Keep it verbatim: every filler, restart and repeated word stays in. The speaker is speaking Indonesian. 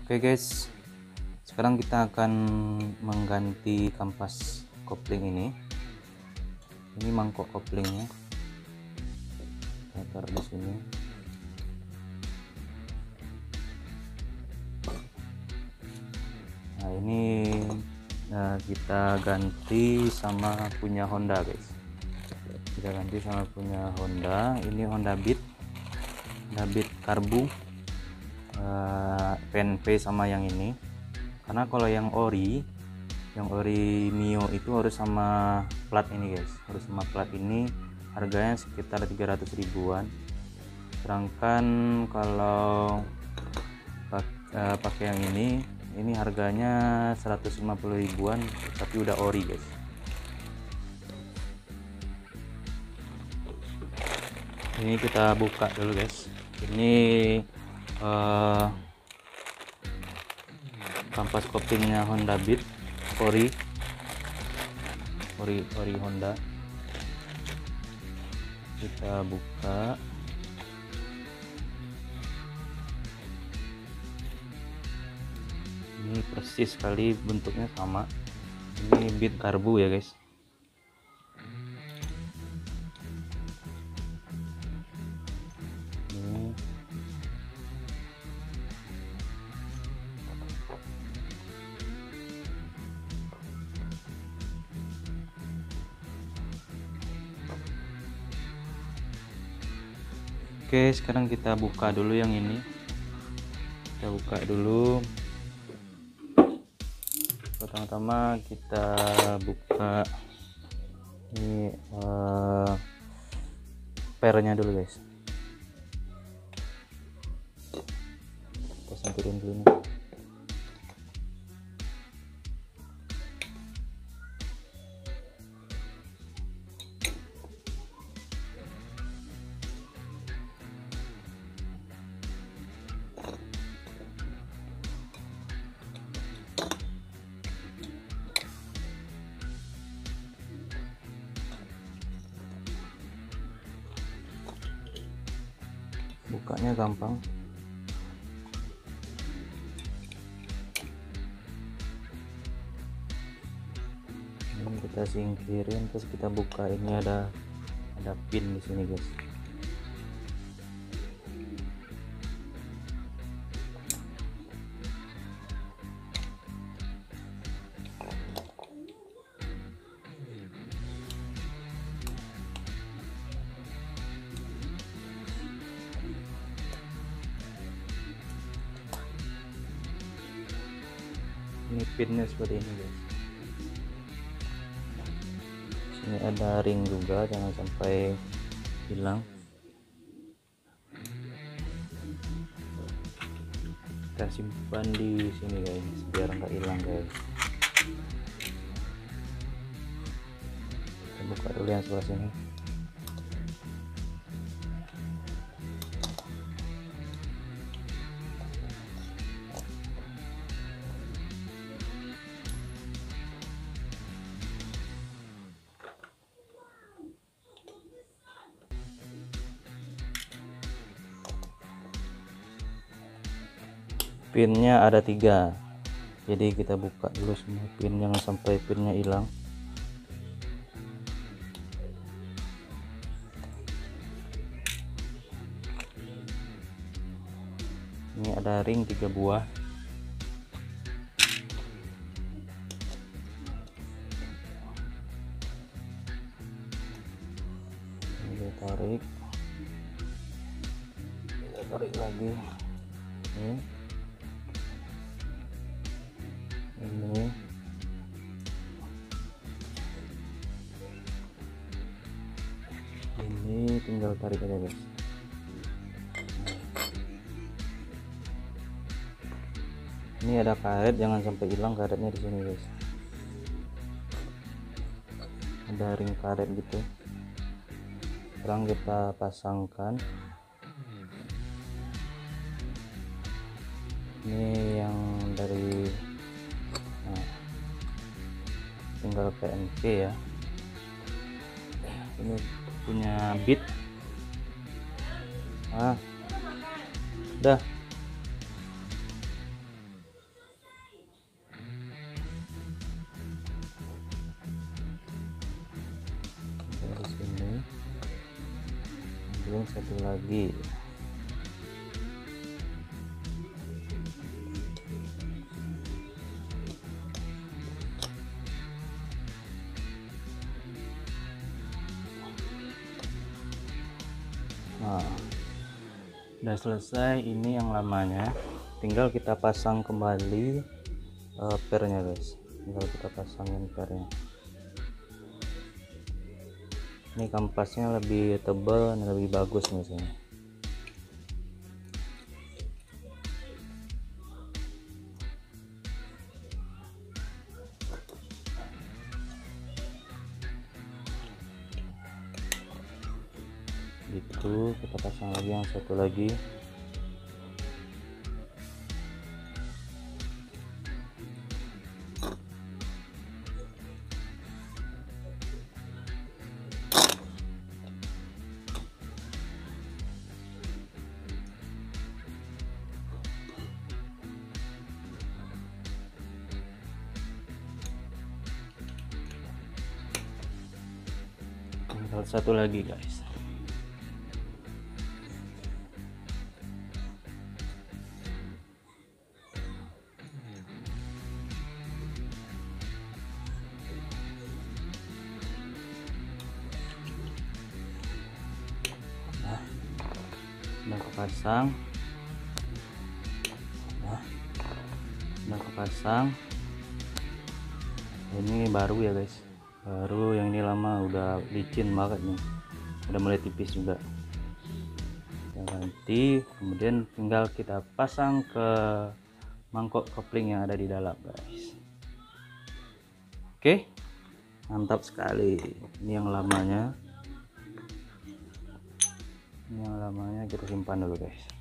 Oke guys, sekarang kita akan mengganti kampas kopling ini. Ini mangkok koplingnya, kita taruh di sini. Nah ini nah, kita ganti sama punya Honda guys. Kita ganti sama punya Honda. Ini Honda Beat, Honda Beat Karbu. Uh, P N P sama yang ini, karena kalau yang ori yang ori Mio itu harus sama plat ini guys, harus sama plat ini, harganya sekitar tiga ratus ribuan. Sedangkan kalau uh, pakai yang ini ini harganya seratus lima puluh ribuan, tapi udah ori guys. Ini kita buka dulu guys. Ini Uh, kampas koplingnya Honda Beat ori ori ori Honda. Kita buka. Ini persis sekali bentuknya sama. Ini Beat Karbu ya guys. Oke, sekarang kita buka dulu yang ini. Kita buka dulu. Pertama-tama kita buka ini uh, pernya dulu guys. Kita sangkirin dulu nih. Bukanya gampang. Ini kita singkirin, terus kita buka. Ini ada ada pin di sini guys. Ini pinnya seperti ini guys. Sini ada ring juga, jangan sampai hilang. Kita simpan di sini guys, biar nggak hilang guys. Kita buka dulu yang sebelah sini. Pinnya ada tiga, jadi kita buka dulu semua pin, jangan sampai pinnya hilang. Ini ada ring tiga buah. Ini tarik, kita tarik lagi. Ini. Ini ini tinggal tarik aja guys. Ini ada karet, jangan sampai hilang karetnya di sini guys. Ada ring karet gitu. Sekarang kita pasangkan. Ini yang dari nah, tinggal P N P ya. Ini punya Beat. Ah, udah lagi. Nah, udah selesai. Ini yang lamanya, tinggal kita pasang kembali uh, pernya guys. Tinggal kita pasangin pernya. Ini kampasnya lebih tebal dan lebih bagus misalnya. Gitu, kita pasang lagi yang satu lagi. Tinggal satu lagi guys. Nah, udah kepasang. Nah, udah kepasang. Ini baru ya guys, baru. Yang ini lama, udah licin banget nih, udah mulai tipis juga. Kita ganti, kemudian tinggal kita pasang ke mangkok kopling yang ada di dalam guys. Oke, mantap sekali. Ini yang lamanya, ini yang lamanya kita simpan dulu guys.